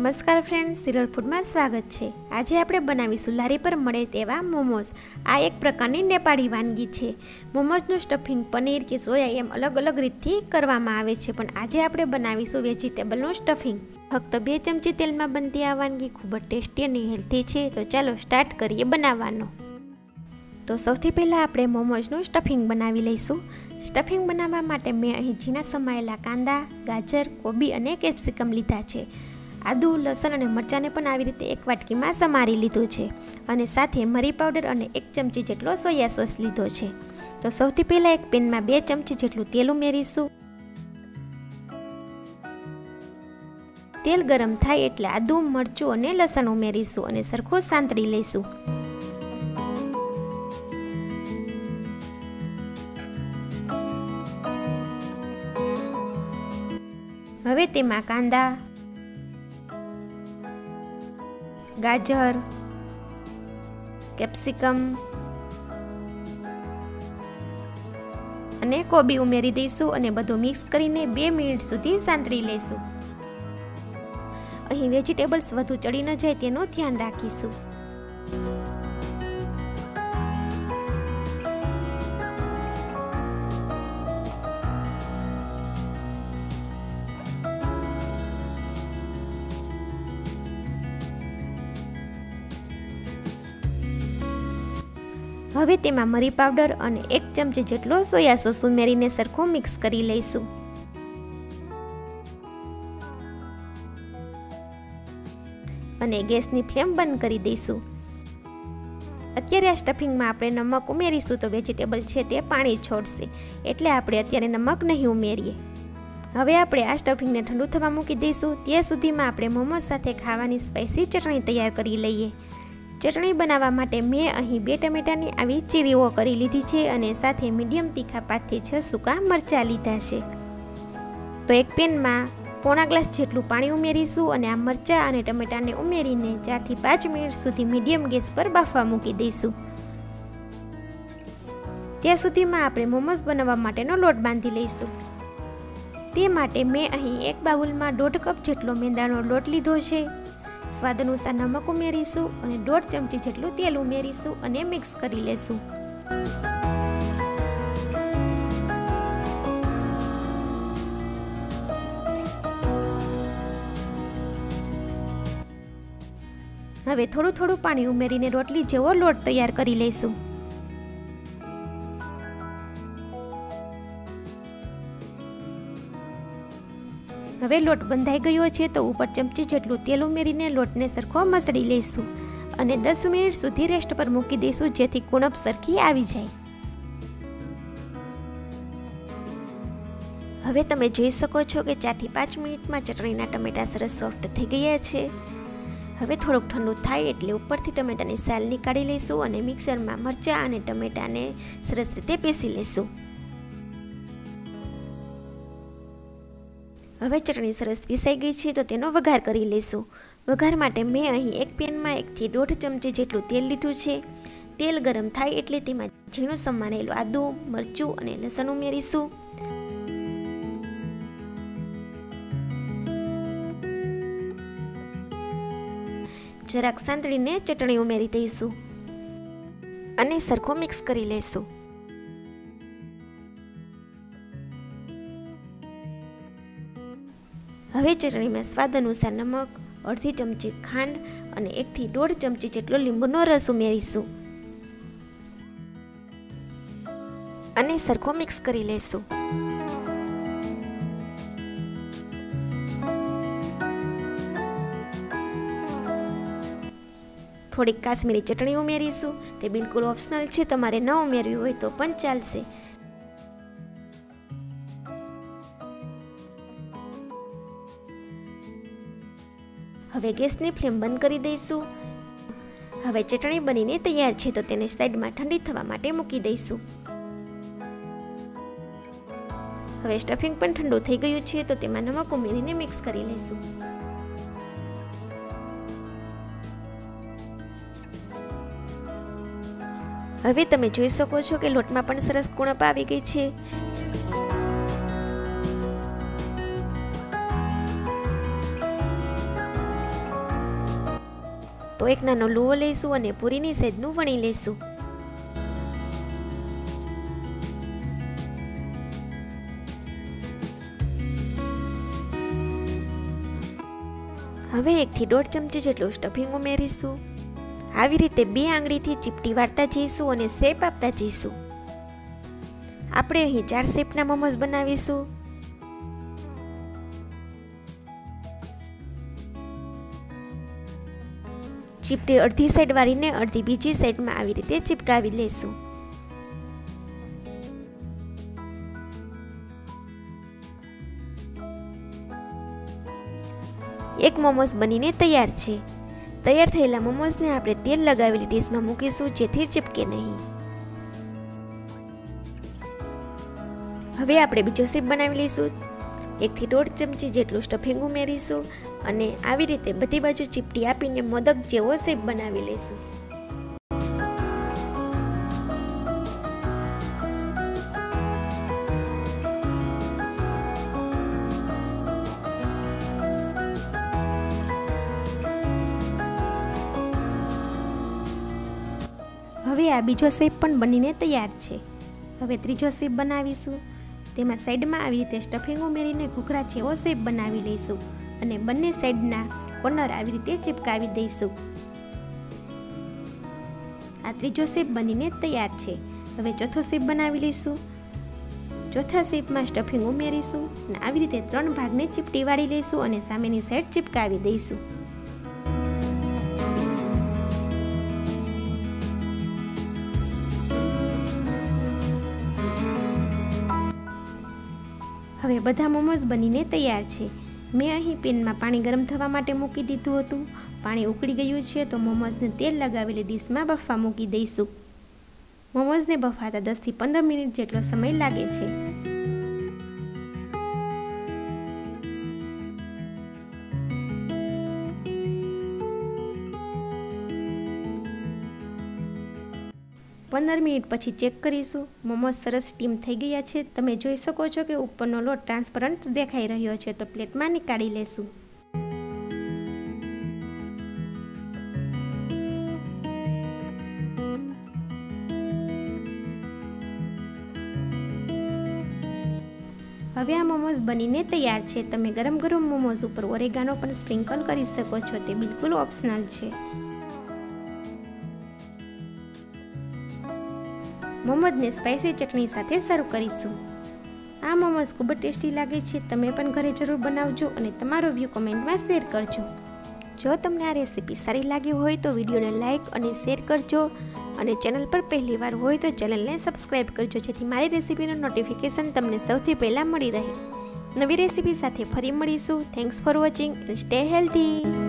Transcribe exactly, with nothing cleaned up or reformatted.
નમસ્કાર ફ્રેન્ડ્સ, સિરલ ફૂડમાં સ્વાગત છે। આજે આપણે બનાવીશું લારી પર મળે તેવા મોમોઝ। આ એક પ્રકારની નેપાળી વાનગી છે। મોમોઝનું સ્ટફિંગ પનીર કે સોયા એમ અલગ અલગ રીતથી કરવામાં આવે છે, પણ આજે આપણે બનાવીશું વેજીટેબલનું સ્ટફિંગ। ફક્ત બે ચમચી તેલમાં બનતી આ વાનગી ખૂબ જ ટેસ્ટી અને હેલ્ધી છે। તો ચાલો સ્ટાર્ટ કરીએ બનાવવાનો। તો સૌથી પહેલાં આપણે મોમોઝનું સ્ટફિંગ બનાવી લઈશું। સ્ટફિંગ બનાવવા માટે મેં અહીં ઝીણા સમાયેલા કાંદા, ગાજર, કોબી અને કેપ્સિકમ લીધા છે। આદુ, લસણ અને મરચાંને પણ આવી રીતે એક વાટકીમાં સમારી લીધું છે અને સાથે મરી પાવડર અને એક ચમચી જેટલો સોયા સોસ લીધો છે। તો સૌથી પહેલાં એક પેનમાં બે ચમચી જેટલું તેલ ઉમેરીશું। તેલ ગરમ થાય એટલે આદુ, મરચું અને લસણ ઉમેરીશું અને સરખું સાંતળી લઈશું। હવે તેમાં કાંદા, ગાજર, કેપ્સિકમ અને કોબી ઉમેરી દઈશું અને બધું મિક્સ કરીને બે મિનિટ સુધી સાંતળી લઈશું। અહીં વેજીટેબલ્સ વધુ ચડી ન જાય તેનું ધ્યાન રાખીશું। હવે તેમાં મરી પાવડર અને એક ચમચી જેટલો સોયા સોસ ઉમેરીને સરખું મિક્સ કરી લઈશું। અને ગેસની ફ્લેમ બંધ કરી દઈશું। અત્યારે આ સ્ટફિંગમાં આપણે નમક ઉમેરીશું તો વેજીટેબલ છે તે પાણી છોડશે, એટલે આપણે અત્યારે નમક નહીં ઉમેરીએ। હવે આપણે આ સ્ટફિંગને ઠંડુ થવા મૂકી દઈશું। ત્યાં સુધીમાં આપણે મોમોઝ સાથે ખાવાની સ્પાઇસી ચટણી તૈયાર કરી લઈએ। ચટણી બનાવવા માટે મેં અહીં બે ટમેટાની આવી ચીરીઓ કરી લીધી છે અને સાથે મીડિયમ તીખા પાંચથી છ સૂકા મરચાં લીધા છે। તો એક પેનમાં પોણા ગ્લાસ જેટલું પાણી ઉમેરીશું અને આ મરચાં અને ટમેટાને ઉમેરીને ચારથી પાંચ મિનિટ સુધી મીડિયમ ગેસ પર બાફવા મૂકી દઈશું। ત્યાં સુધીમાં આપણે મોમોઝ બનાવવા માટેનો લોટ બાંધી લઈશું। તે માટે મેં અહીં એક બાઉલમાં દોઢ કપ જેટલો મેંદાનો લોટ લીધો છે। સ્વાદ અનુસાર નમક ઉમેરીશું અને દોઢ ચમચી જેટલું તેલ ઉમેરીશું અને મિક્સ કરી લેશું। હવે થોડું થોડું પાણી ઉમેરીને રોટલી જેવો લોટ તૈયાર કરી લઈશું। હવે લોટ બંધાઈ ગયો છે તો ઉપર ચમચી જેટલું તેલ ઉમેરીને લોટને સરખો મસળી લઈશું અને દસ મિનિટ સુધી રેસ્ટ પર મૂકી દઈશું, જેથી કુણપ સરખી આવી જાય। હવે તમે જોઈ શકો છો કે ચારથી પાંચ મિનિટમાં ચટણીના ટમેટા સરસ સોફ્ટ થઈ ગયા છે। હવે થોડુંક ઠંડુ થાય એટલે ઉપરથી ટમેટાની સાલ નીકાળી લઈશું અને મિક્સરમાં મરચાં અને ટમેટાને સરસ રીતે પીસી લઈશું। હવે ચટણી સરસ પીસાઈ ગઈ છે તો તેનો વઘાર કરી લઈશું। વઘાર માટે મેં અહીં એક પેનમાં એકથી દોઢ ચમચી જેટલું તેલ લીધું છે। તેલ ગરમ થાય એટલે તેમાં ઝીણું સમારેલું આદુ, મરચું અને લસણ ઉમેરીશું। જરાક સાંતળીને ચટણી ઉમેરી દઈશું અને સરખું મિક્સ કરી લઈશું। હવે ચટણીમાં સ્વાદ અનુસાર નમક, અડધી ચમચી ખાંડ અને એકથી દોઢ ચમચી જેટલો લીંબુનો રસ ઉમેરીશું અને સરખો મિક્સ કરી લઈશું। થોડીક કાશ્મીરી ચટણી ઉમેરીશું। તે બિલકુલ ઓપ્શનલ છે, તમારે ન ઉમેરવી હોય તો પણ ચાલશે। હવે ગેસની ફ્લેમ બંધ કરી દઈશું। હવે ચટણી બનીને તૈયાર છે તો તેને સાઈડમાં ઠંડી થવા માટે મૂકી દઈશું। હવે સ્ટફિંગ પણ ઠંડુ થઈ ગયું છે તો તેમાં નમક ઉમેરીને મિક્સ કરી લઈશું। હવે તમે જોઈ શકો છો કે લોટમાં પણ સરસ કુણપ આવી ગઈ છે। તો એક નાનો લુઓ લઈશું અને પૂરીની સેજનું વણી લઈશું. હવે એકથી દોઢ ચમચી જેટલું સ્ટફિંગ ઉમેરીશું. આવી રીતે બે આંગળીથી ચીપટી વાળતા જઈશું અને શેપ આપતા જઈશું. આપણે અહીં ચાર શેપના મોમોસ બનાવીશું. ચીપટી અડધી સાઈડ વાળીને અડધી બીજી સાઈડમાં આવી રીતે ચીપકાવી લઈશું. એક મોમોસ બનીને તૈયાર છે. તૈયાર થયેલા મોમોસને આપણે તેલ લગાવેલી ડીશમાં મૂકીશું જેથી ચીપકે નહીં. હવે આપણે બીજો શેપ બનાવી લઈશું. એકથી દોઢ ચમચી જેટલું સ્ટફિંગ ઉમેરીશું અને આવી રીતે બધી બાજુ ચીપટી આપીને મોદક જેવો શેપ બનાવી લઈશું. હવે આ બીજો શેપ પણ બનીને તૈયાર છે. હવે ત્રીજો શેપ બનાવીશું. તેમાં સાઈડમાં આવી રીતે સ્ટફિંગ ઉમેરીને ઘૂઘરા જેવો શેપ બનાવી લઈશું અને બંને સાઈડના કોર્નર આવી રીતે ચીપકાવી દઈશું. આ ત્રીજો શેપ બનીને તૈયાર છે. હવે ચોથો શેપ બનાવી લઈશું. ચોથા શેપમાં સ્ટફિંગ ઉમેરીશું અને આવી રીતે ત્રણ ભાગને ચીપટી વાળી લઈશું અને સામેની સાઈડ ચીપકાવી દઈશું. હવે બધા મોમોસ બનીને તૈયાર છે. મેં અહીં પેનમાં પાણી ગરમ થવા માટે મૂકી દીધું હતું. પાણી ઉકળી ગયું છે તો મોમોસને તેલ લગાવેલી ડીશમાં બફવા મૂકી દઈશું. મોમોસને બફાતા દસ થી પંદર મિનિટ જેટલો સમય લાગે છે. પંદર મિનિટ પછી ચેક કરીશું. મોમોસ સરસ સ્ટીમ થઈ ગયા છે. તમે જોઈ શકો છો કે ઉપરનો લોટ ટ્રાન્સપરન્ટ દેખાઈ રહ્યો છે. તો પ્લેટમાં નીકાળી લેશું. હવે આ મોમોસ બનીને તૈયાર છે. તમે ગરમ ગરમ મોમોસ ઉપર ઓરેગાનો પણ સ્પ્રિંકલ કરી શકો છો. તે બિલકુલ ઓપ્શનલ છે. મોમોસને સ્પાઇસી ચટણી સાથે સર્વ કરીશું. આ મોમોસ ખૂબ જ ટેસ્ટી લાગે છે. તમે પણ ઘરે જરૂર બનાવજો અને તમારો વ્યૂ કમેન્ટમાં શેર કરજો. જો તમને આ રેસીપી સારી લાગી હોય તો વિડીયોને લાઇક અને શેર કરજો અને ચેનલ પર પહેલી વાર હોય તો ચેનલને સબસ્ક્રાઈબ કરજો જેથી મારી રેસીપીનું નોટિફિકેશન તમને સૌથી પહેલાં મળી રહે. નવી રેસીપી સાથે ફરી મળીશું. Thanks for watching and stay healthy.